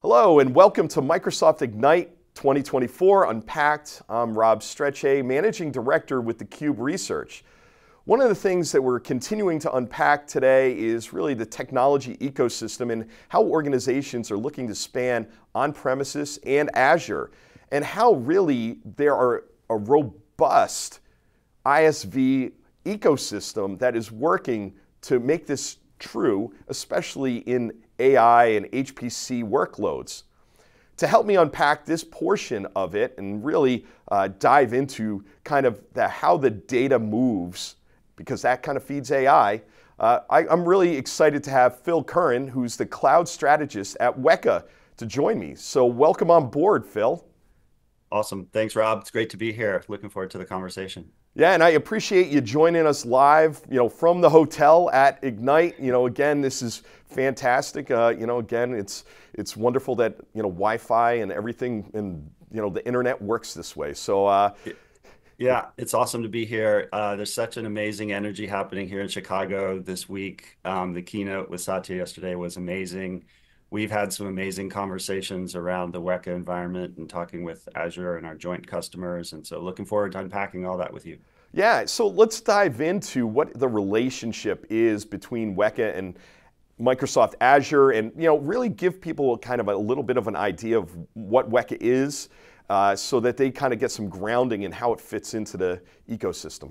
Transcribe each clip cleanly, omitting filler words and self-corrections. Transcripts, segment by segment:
Hello and welcome to Microsoft Ignite 2024 Unpacked. I'm Rob Strechay, Managing Director with theCUBE Research. One of the things that we're continuing to unpack today is really the technology ecosystem and how organizations are looking to span on-premises and Azure, and how really there are a robust ISV ecosystem that is working to make this true, especially in AI and HPC workloads. To help me unpack this portion of it and really dive into kind of how the data moves, because that kind of feeds AI, I'm really excited to have Phil Curran, who's the cloud strategist at Weka, to join me. So welcome on board, Phil. Awesome. Thanks, Rob. It's great to be here. Looking forward to the conversation. Yeah, and I appreciate you joining us live, from the hotel at Ignite. Again, this is fantastic. Again, it's wonderful that, Wi-Fi and everything and, the internet works this way. So, yeah, it's awesome to be here. There's such an amazing energy happening here in Chicago this week. The keynote with Satya yesterday was amazing. We've had some amazing conversations around the Weka environment and talking with Azure and our joint customers. And so looking forward to unpacking all that with you. Yeah, so let's dive into what the relationship is between Weka and Microsoft Azure and, really give people kind of a little bit of an idea of what Weka is so that they kind of get some grounding in how it fits into the ecosystem.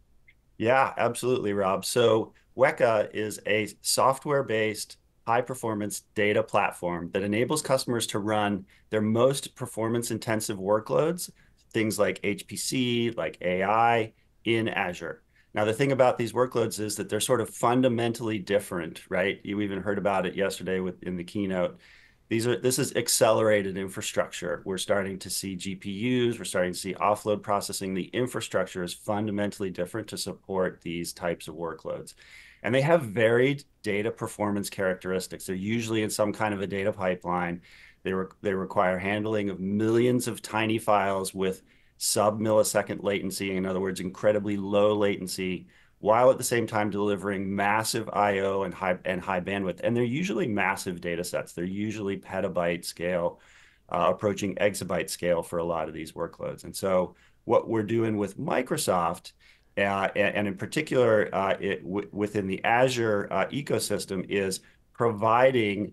Yeah, absolutely, Rob. So Weka is a software-based high-performance data platform that enables customers to run their most performance-intensive workloads, things like HPC, like AI, in Azure. Now, the thing about these workloads is that they're sort of fundamentally different, right? You even heard about it yesterday in the keynote. This is accelerated infrastructure. We're starting to see GPUs, we're starting to see offload processing. The infrastructure is fundamentally different to support these types of workloads. And they have varied data performance characteristics. They're usually in some kind of a data pipeline. They require handling of millions of tiny files with sub-millisecond latency, in other words, incredibly low latency, while at the same time delivering massive I/O and high bandwidth. And they're usually massive data sets. They're usually petabyte scale, approaching exabyte scale for a lot of these workloads. And so what we're doing with Microsoft, and in particular within the Azure ecosystem, is providing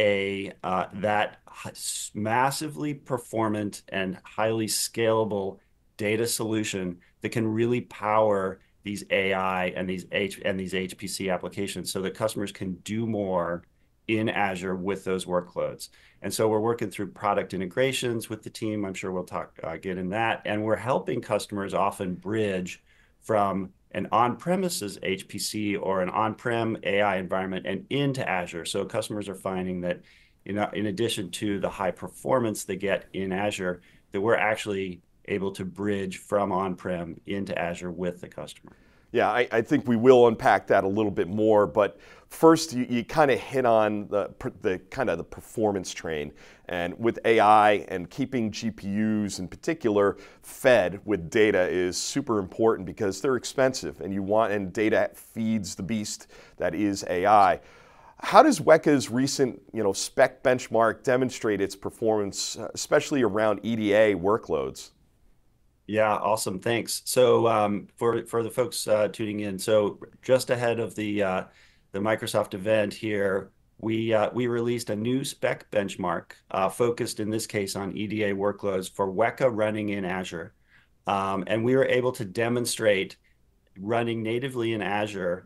that massively performant and highly scalable data solution that can really power these AI and these HPC applications so that customers can do more in Azure with those workloads. And so we're working through product integrations with the team. I'm sure we'll get in that. And we're helping customers often bridge from an on-premises HPC or an on-prem AI environment and into Azure. So customers are finding that, in addition to the high performance they get in Azure, that we're actually able to bridge from on-prem into Azure with the customer. Yeah, I think we will unpack that a little bit more, but first you kind of hit on the kind of the performance train, and with AI and keeping GPUs in particular fed with data is super important because they're expensive and data feeds the beast that is AI. How does Weka's recent spec benchmark demonstrate its performance, especially around EDA workloads? Yeah, awesome. Thanks. So for the folks tuning in, so just ahead of the Microsoft event here, we released a new spec benchmark focused in this case on EDA workloads for Weka running in Azure. And we were able to demonstrate running natively in Azure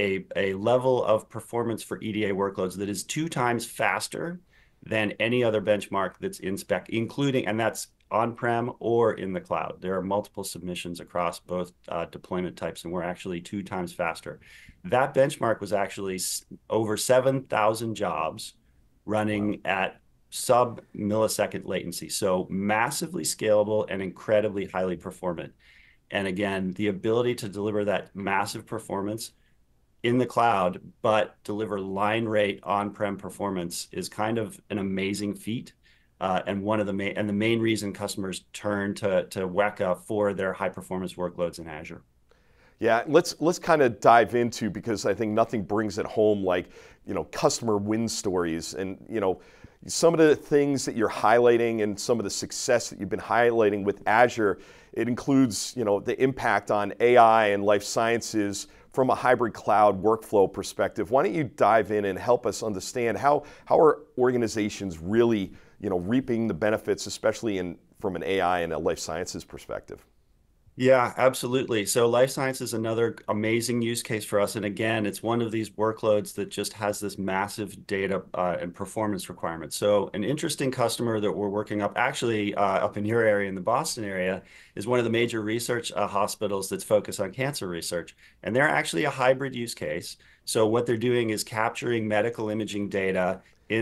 a level of performance for EDA workloads that is 2 times faster than any other benchmark that's in spec, including, and that's on-prem or in the cloud. There are multiple submissions across both deployment types, and we're actually 2 times faster. That benchmark was actually over 7,000 jobs running at sub-millisecond latency. So massively scalable and incredibly highly performant. And again, the ability to deliver that massive performance in the cloud, but deliver line rate on-prem performance is kind of an amazing feat. And the main reason customers turn to Weka for their high performance workloads in Azure. Yeah, let's kind of dive into, because I think nothing brings it home like, customer win stories. And, some of the things that you're highlighting and some of the success that you've been highlighting with Azure, it includes, the impact on AI and life sciences from a hybrid cloud workflow perspective. Why don't you dive in and help us understand how are organizations really, reaping the benefits, especially from an AI and a life sciences perspective? Yeah, absolutely. So life science is another amazing use case for us. And again, it's one of these workloads that just has this massive data and performance requirement. So an interesting customer that we're working up, actually up in your area, in the Boston area, is one of the major research hospitals that's focused on cancer research. And they're actually a hybrid use case. So what they're doing is capturing medical imaging data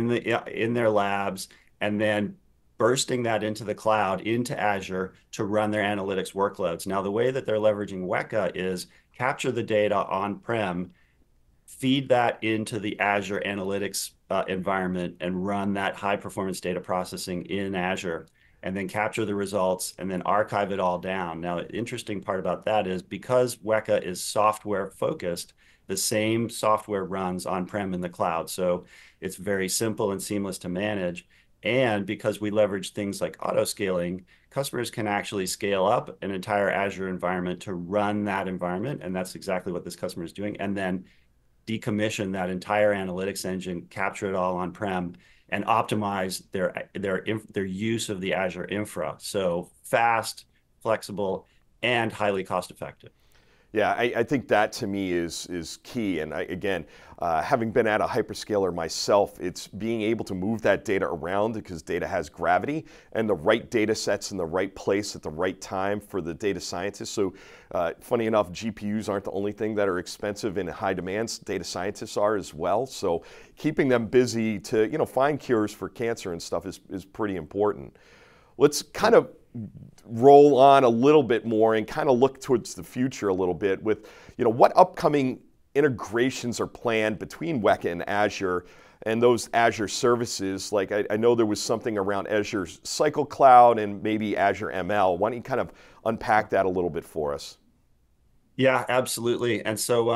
in their labs and then bursting that into the cloud, into Azure, to run their analytics workloads. Now, the way that they're leveraging Weka is capture the data on-prem, feed that into the Azure analytics environment, and run that high-performance data processing in Azure, and then capture the results, and then archive it all down. Now, the interesting part about that is because Weka is software-focused, the same software runs on-prem in the cloud. So it's very simple and seamless to manage. And because we leverage things like autoscaling, customers can actually scale up an entire Azure environment to run that environment. And that's exactly what this customer is doing. And then decommission that entire analytics engine, capture it all on-prem, and optimize their use of the Azure infra. So fast, flexible, and highly cost-effective. Yeah, I think that to me is key. And again, having been at a hyperscaler myself, it's being able to move that data around because data has gravity, and the right data sets in the right place at the right time for the data scientists. So funny enough, GPUs aren't the only thing that are expensive and in high demands. Data scientists are as well. So keeping them busy to find cures for cancer and stuff is pretty important. Let's kind of roll on a little bit more and kind of look towards the future a little bit with, what upcoming integrations are planned between Weka and Azure and those Azure services. Like I know there was something around Azure's Cycle Cloud and maybe Azure ML. Why don't you kind of unpack that a little bit for us? Yeah, absolutely. And so,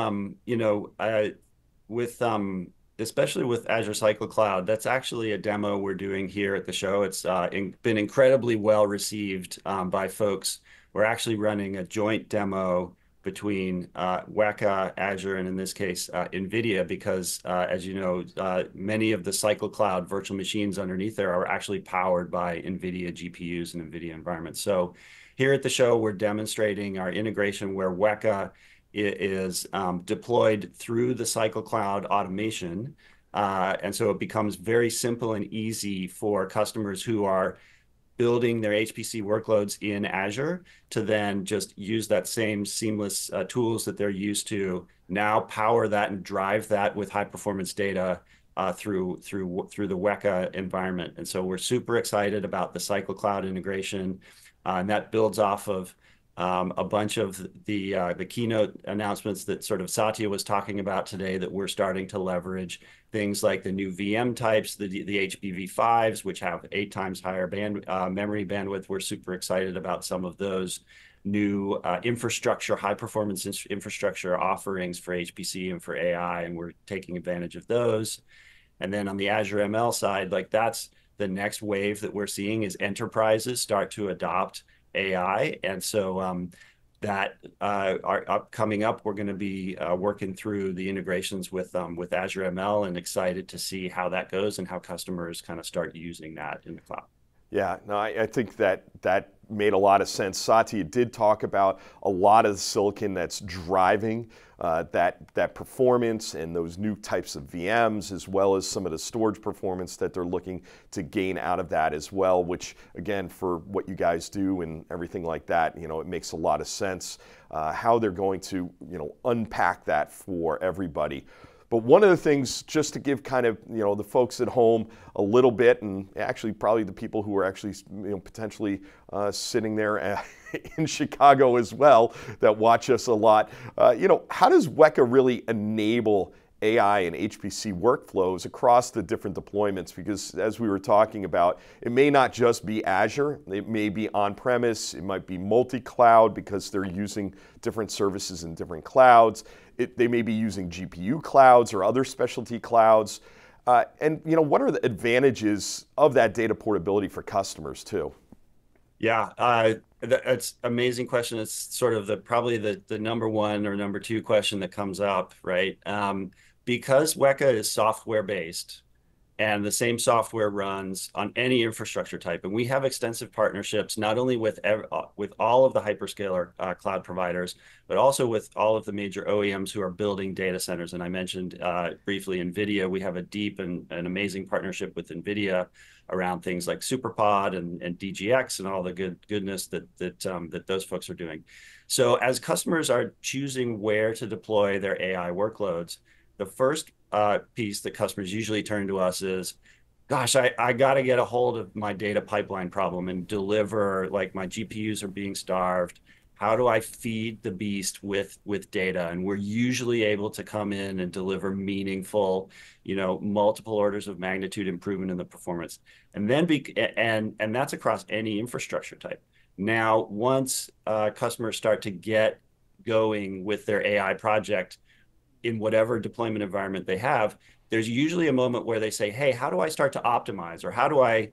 with especially with Azure Cycle Cloud, that's actually a demo we're doing here at the show. It's been incredibly well received by folks. We're actually running a joint demo between Weka, Azure, and in this case, NVIDIA, because as you know, many of the Cycle Cloud virtual machines underneath there are actually powered by NVIDIA GPUs and NVIDIA environments. So here at the show, we're demonstrating our integration where Weka is deployed through the Cycle Cloud automation. And so it becomes very simple and easy for customers who are building their HPC workloads in Azure to then just use that same seamless tools that they're used to, now power that and drive that with high performance data through the Weka environment. And so we're super excited about the Cycle Cloud integration, and that builds off of a bunch of the keynote announcements that sort of Satya was talking about today that we're starting to leverage. Things like the new VM types, the HBV5s, which have 8 times higher memory bandwidth. We're super excited about some of those new infrastructure, high performance infrastructure offerings for HPC and for AI, and we're taking advantage of those. And then on the Azure ML side, like that's the next wave that we're seeing is enterprises start to adopt AI. And so coming up, we're going to be working through the integrations with Azure ML, and excited to see how that goes and how customers kind of start using that in the cloud. Yeah, no, I think that made a lot of sense. Satya did talk about a lot of the silicon that's driving that performance and those new types of VMs, as well as some of the storage performance that they're looking to gain out of that as well, which again, for what you guys do and everything like that, it makes a lot of sense how they're going to, unpack that for everybody. But one of the things, just to give kind of the folks at home a little bit, and actually probably the people who are actually potentially sitting there in Chicago as well that watch us a lot, how does Weka really enable AI and HPC workflows across the different deployments? Because as we were talking about, it may not just be Azure, it may be on-premise, it might be multi-cloud because they're using different services in different clouds. They may be using GPU clouds or other specialty clouds. And what are the advantages of that data portability for customers too? Yeah, that's an amazing question. It's sort of probably the number one or number two question that comes up, right? Because Weka is software based, and the same software runs on any infrastructure type. And we have extensive partnerships, not only with all of the hyperscaler cloud providers, but also with all of the major OEMs who are building data centers. And I mentioned briefly NVIDIA. We have a deep and amazing partnership with NVIDIA around things like SuperPod and DGX and all the goodness that those folks are doing. So as customers are choosing where to deploy their AI workloads, the first piece that customers usually turn to us is, gosh, I got to get a hold of my data pipeline problem and deliver, like my GPUs are being starved. How do I feed the beast with data? And we're usually able to come in and deliver meaningful, multiple orders of magnitude improvement in the performance. And then and that's across any infrastructure type. Now, once customers start to get going with their AI project, in whatever deployment environment they have, there's usually a moment where they say, hey, how do I start to optimize? Or how do I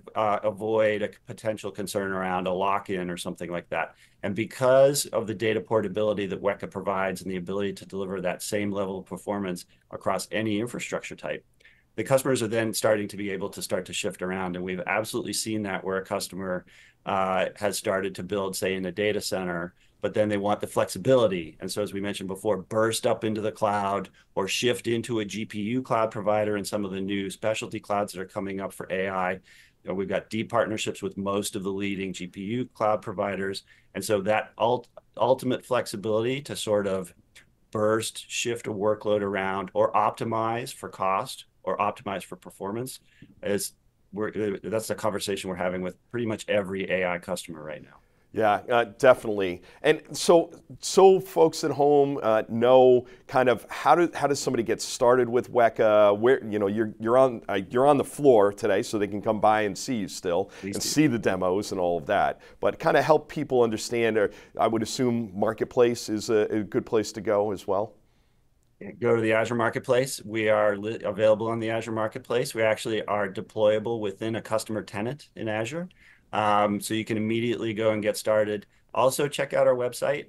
avoid a potential concern around a lock-in or something like that? And because of the data portability that Weka provides and the ability to deliver that same level of performance across any infrastructure type, the customers are then starting to be able to start to shift around. And we've absolutely seen that where a customer has started to build, say, in a data center, but then they want the flexibility. And so, as we mentioned before, burst up into the cloud or shift into a GPU cloud provider and some of the new specialty clouds that are coming up for AI. We've got deep partnerships with most of the leading GPU cloud providers. And so that ultimate flexibility to sort of burst, shift a workload around, or optimize for cost or optimize for performance that's the conversation we're having with pretty much every AI customer right now. Yeah, definitely. And so folks at home know kind of how does somebody get started with Weka? Where you're on the floor today, so they can come by and see you still and see the demos and all of that. But kind of help people understand. I would assume Marketplace is a good place to go as well. Go to the Azure Marketplace. We are available on the Azure Marketplace. We actually are deployable within a customer tenant in Azure. So you can immediately go and get started. Also, check out our website,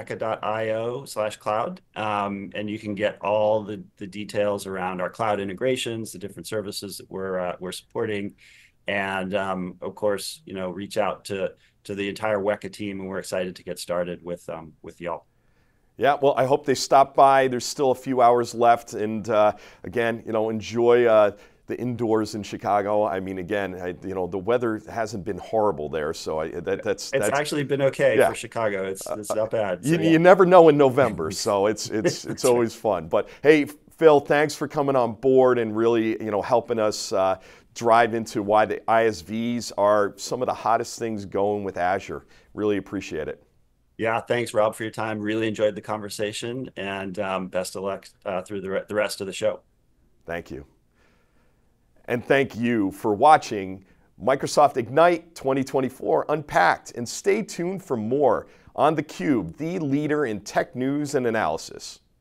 weka.io/cloud, and you can get all the details around our cloud integrations, the different services that we're supporting, and of course, reach out to the entire Weka team, and we're excited to get started with y'all. Yeah, well, I hope they stop by. There's still a few hours left, and again, enjoy the indoors in Chicago. I mean, again, the weather hasn't been horrible there, so that's actually been okay for Chicago. It's not bad. So, you never know in November, so it's always fun. But hey, Phil, thanks for coming on board and really helping us drive into why the ISVs are some of the hottest things going with Azure. Really appreciate it. Yeah, thanks, Rob, for your time. Really enjoyed the conversation, and best of luck through the rest of the show. Thank you. And thank you for watching Microsoft Ignite 2024 Unpacked. And stay tuned for more on theCUBE, the leader in tech news and analysis.